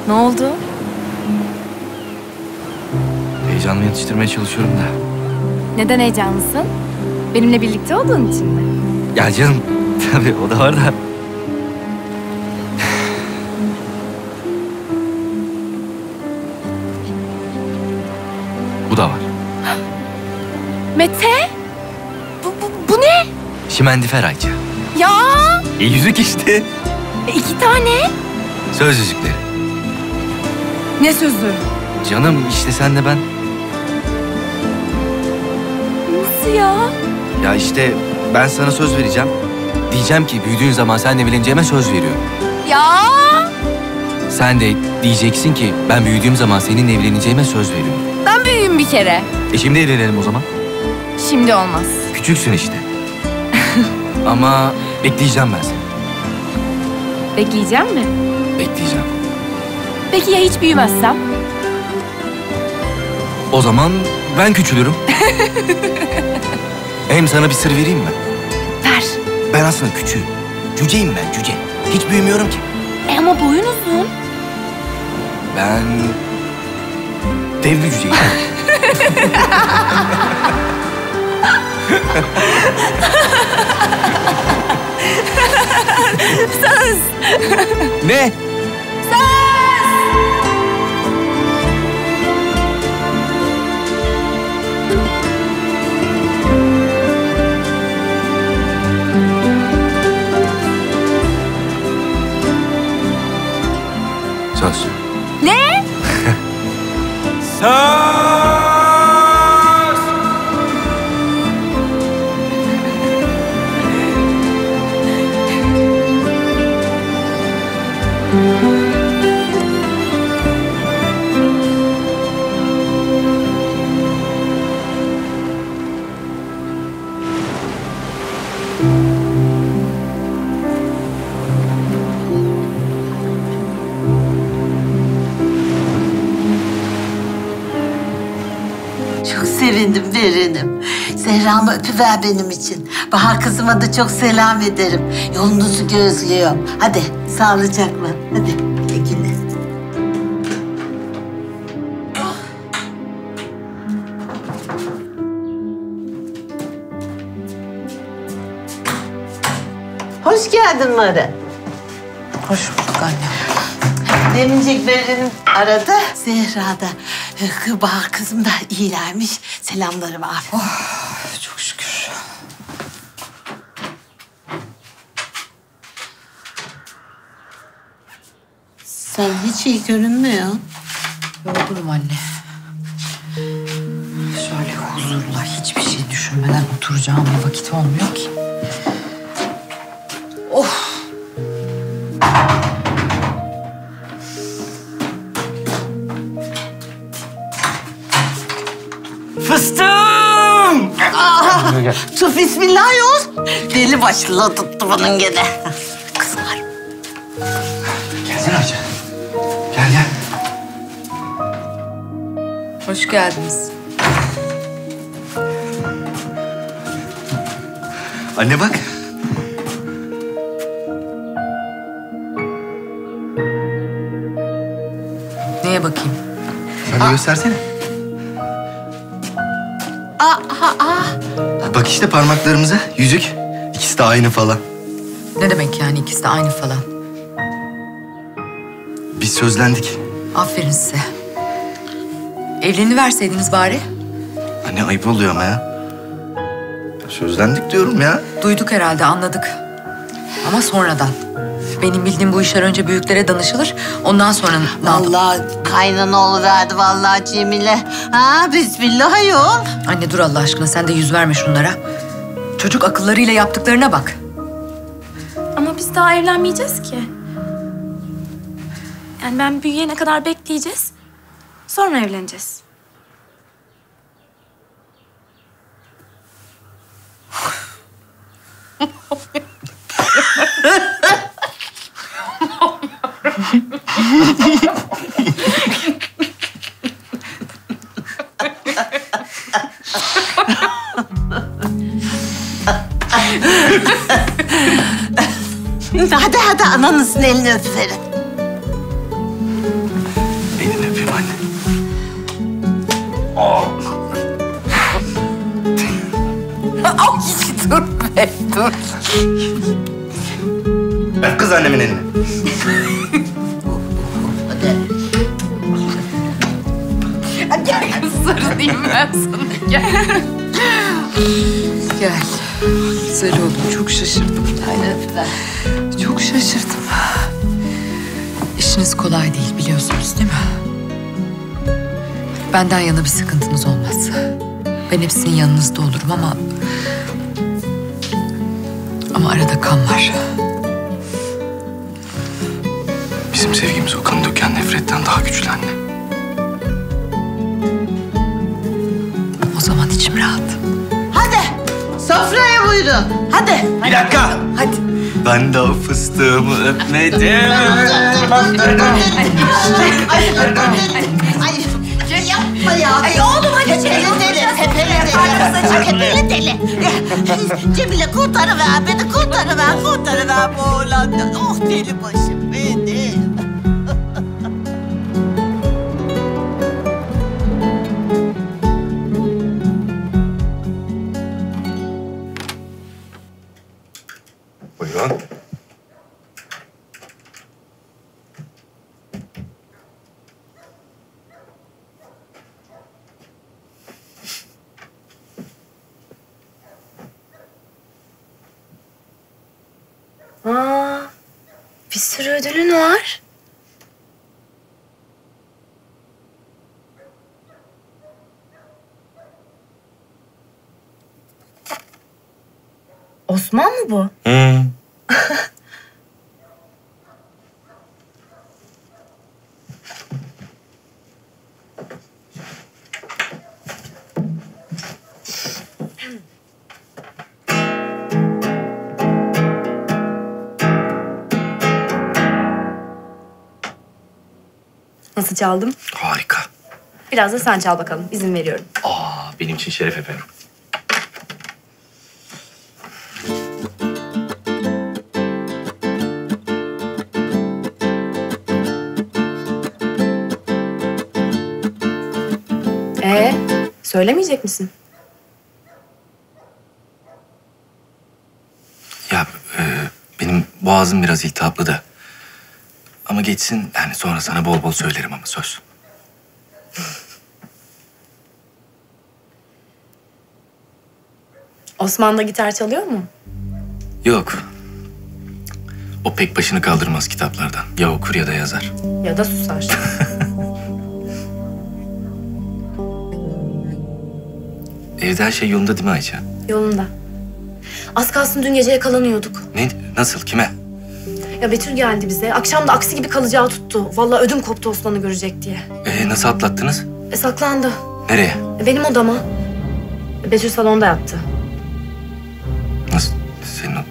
Ne oldu? Heyecanımı yatıştırmaya çalışıyorum da. Neden heyecanlısın? Benimle birlikte olduğun için mi? Ya canım, tabii o da var da. Bu da var. Mete! Bu ne? Şimendifer Ayça. Ya! Yüzük işte. 2 tane. Söz yüzükleri. Ne sözü? Canım işte senle ben. Nasıl ya? Ya işte ben sana söz vereceğim. Diyeceğim ki büyüdüğün zaman seninle evleneceğime söz veriyorum. Ya! Sen de diyeceksin ki ben büyüdüğüm zaman seninle evleneceğime söz veriyorum. Ben büyüğüm bir kere. Şimdi evlenelim o zaman. Şimdi olmaz. Küçüksün işte. Ama bekleyeceğim ben seni. Bekleyeceğim mi? Bekleyeceğim. Peki ya hiç büyümezsem? O zaman ben küçülürüm. Hem sana bir sır vereyim mi? Ver. Ben aslında küçüğüm. Cüceyim ben, cüce. Hiç büyümüyorum ki. Ama boyun uzun. Ben dev bir cüceyim. Söz! Ne? Söz. Ne? Söz! Çok sevindim Beren'im. Zehramı öpüver benim için. Bahar kızıma da çok selam ederim. Yolunuzu gözlüyorum. Hadi sağlıcakla. Hadi güle. Hoş geldin Mara. Hoş bulduk anne. Demincik Beren'im aradı. Zehra da Bahar kızım da iyilermiş. Selamları var. Çok şükür. Sen hiç iyi görünmüyorsun. Yorgunum anne. Şöyle huzurla hiçbir şey düşünmeden oturacağım bir vakit olmuyor ki. Of! Fıstığım! Tuf bismillah yol. Deli başlı tuttu bunun gene. Kızlar. Gelsene Ayça. Gel gel. Hoş geldiniz. Anne bak. Neye bakayım? Sen de göstersene. Bak işte parmaklarımıza yüzük. İkisi de aynı falan. Ne demek yani ikisi de aynı falan? Biz sözlendik. Aferin size. Evleniverseydiniz bari. Anne ayıp oluyor ama ya. Sözlendik diyorum ya. Duyduk herhalde, anladık. Ama sonradan. Benim bildiğim bu işler önce büyüklere danışılır. Ondan sonra ne yapalım? Vallahi kaynana oluverdi vallahi Cemile. Ha bismillah yol. Anne dur Allah aşkına, sen de yüz verme şunlara. Çocuk akıllarıyla yaptıklarına bak. Ama biz daha evlenmeyeceğiz ki. Yani ben büyüyene kadar bekleyeceğiz. Sonra evleneceğiz. Hadi ananızın elini öpüverin. dur be, dur. Öp kız annemin elini. Gel kız sarılayım ben sana, gel. Gel. Güzel oldum, çok şaşırdım. Çok şaşırdım. İşiniz kolay değil, biliyorsunuz değil mi? Benden yana bir sıkıntınız olmaz. Ben hep sizin yanınızda olurum ama... Ama arada kan var. Bizim sevgimiz o kanı döken nefretten daha güçlü anne. O zaman içim rahat. Hadi sofraya buyurun. Hadi. Bir dakika. Hadi. Ben de o fıstığımı öpmedim. Ay yapma ya. Ay oğlum hadi tepeli deli. Cemile kurtarıver beni, kurtarıver bu oğlandan. Oh deli başım benim. Buyurun. Aa, bir sürü ödülün var. Osman mı bu? Hı. Nasıl çaldım? Harika. Biraz da sen çal bakalım. İzin veriyorum. Benim için şeref efendim. Söylemeyecek misin? Ya benim boğazım biraz iltihaplı da. Ama geçsin, yani sonra sana bol bol söylerim ama söz. Osman da gitar çalıyor mu? Yok. O pek başını kaldırmaz kitaplardan. Ya okur ya da yazar. Ya da susar. Evde her şey yolunda değil mi Ayça? Yolunda. Az kalsın dün gece yakalanıyorduk. Ne? Nasıl? Kime? Ya Betül geldi bize. Akşam da aksi gibi kalacağı tuttu. Vallahi ödüm koptu Osman'ı görecek diye. Nasıl atlattınız? Saklandı. Nereye? Benim odama. Betül salonda yattı. Nasıl? Senin o...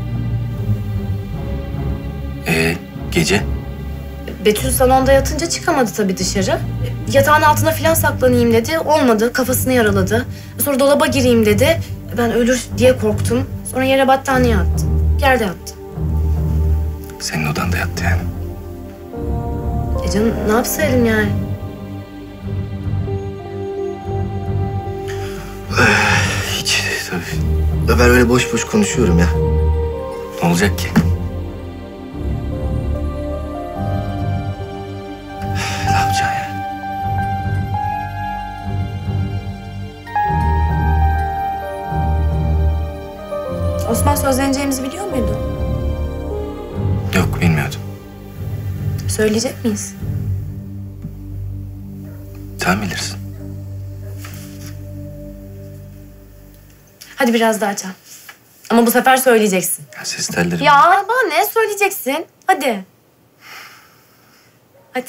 Gece? Betül salonda yatınca çıkamadı tabii dışarı. Yatağın altına falan saklanayım dedi. Olmadı. Kafasını yaraladı. Sonra dolaba gireyim dedi. Ben ölür diye korktum. Sonra yere battaniye attı. Yerde yattı. Senin odanda yattı yani. Canım ne yapsaydım yani? Hiç tabii. Ben öyle boş boş konuşuyorum ya. Ne olacak ki? Ne yapacaksın yani? Osman sözleneceğimizi biliyor muydu? Yok, bilmiyordum. Söyleyecek miyiz? Sen bilirsin. Hadi biraz daha çal. Ama bu sefer söyleyeceksin. Ya ses tellerim. Ya bana ne söyleyeceksin? Hadi. Hadi.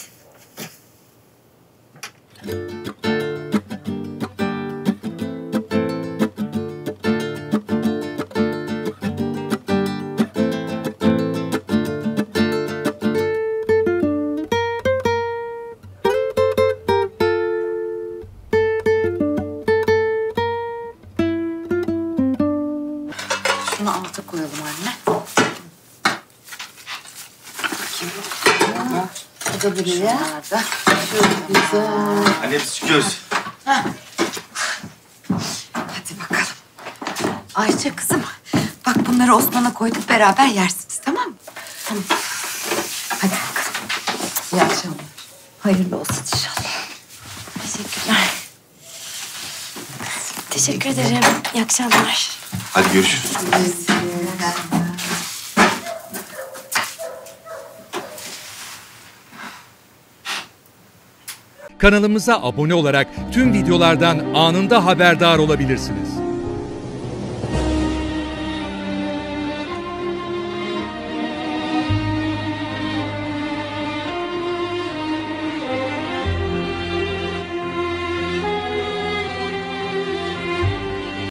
Şunu alta koyalım anne. Bu da buraya. Şöyle güzel. Anne biz çıkıyoruz. Hadi bakalım. Ayça kızım, bak bunları Osman'a koyduk, beraber yersiniz, tamam mı? Tamam. Hadi bakalım. İyi akşamlar. Hayırlı olsun inşallah. Teşekkürler. Teşekkür ederim. İyi akşamlar. Hadi görüşürüz. Kanalımıza abone olarak tüm videolardan anında haberdar olabilirsiniz.